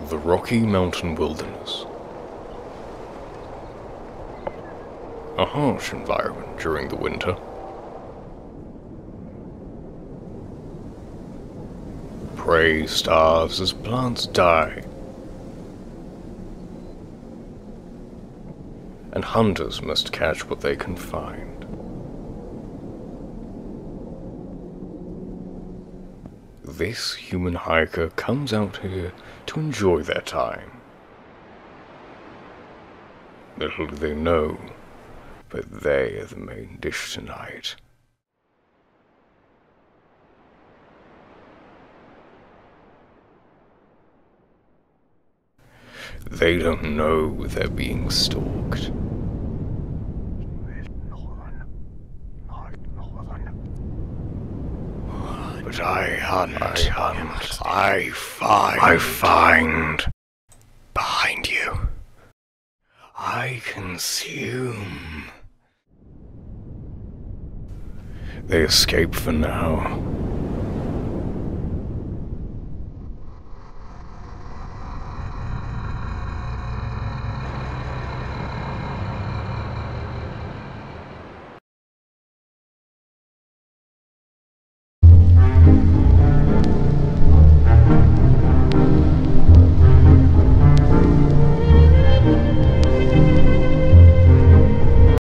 The Rocky Mountain Wilderness. A harsh environment during the winter. Prey starves as plants die, and hunters must catch what they can find. This human hiker comes out here to enjoy their time. Little do they know, but they are the main dish tonight. They don't know they're being stalked. But I hunt, I find. Behind you. I consume. They escape for now,